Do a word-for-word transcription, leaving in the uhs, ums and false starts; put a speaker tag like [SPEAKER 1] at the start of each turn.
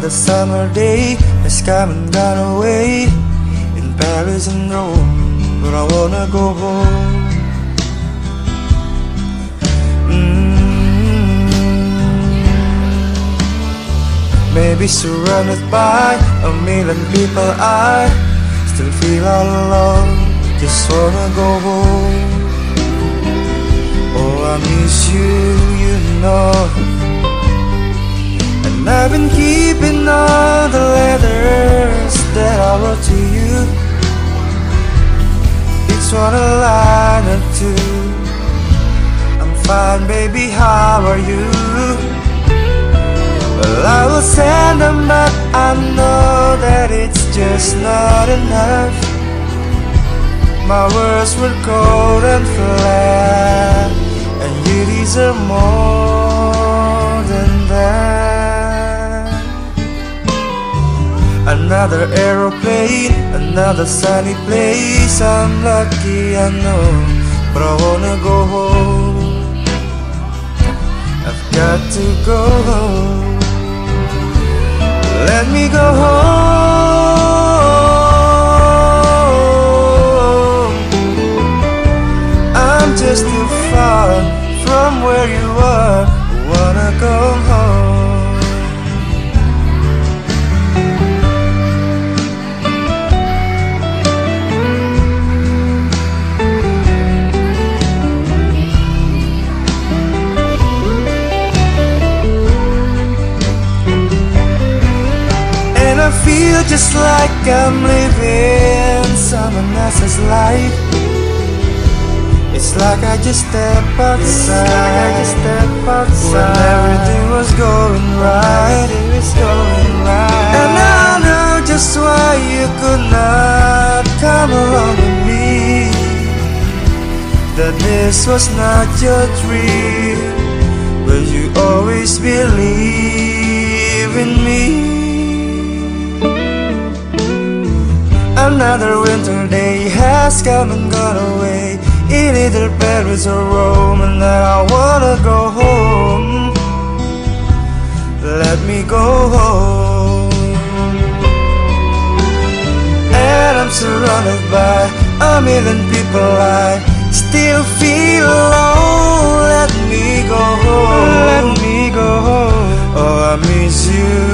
[SPEAKER 1] Another summer day has come and gone away in Paris and Rome, but I wanna go home. Maybe surrounded by a million people, I still feel all alone. Just wanna go home. Oh, I miss you, you know. And I've been keeping all the letters that I wrote to you. Each one a line or two. I'm fine, baby, how are you? Well, I will send them, but I know that it's just not enough. My words were cold and flat, and you deserve more than that. Another aeroplane, another sunny place. I'm lucky, I know, but I wanna go home. I've got to go home. Let me go home. I'm just too far from where you are. I wanna go home. I feel just like I'm living someone else's life. It's like I just step outside, like I just step outside when everything was going right. Everything was going right. And I know just why you could not come along with me. That this was not your dream, but you always believe in me. Another winter day has come and gone away in either Paris or Rome, and now I wanna go home. Let me go home. And I'm surrounded by a million people, I still feel alone. Let me go home. Let me go home. Oh, I miss you.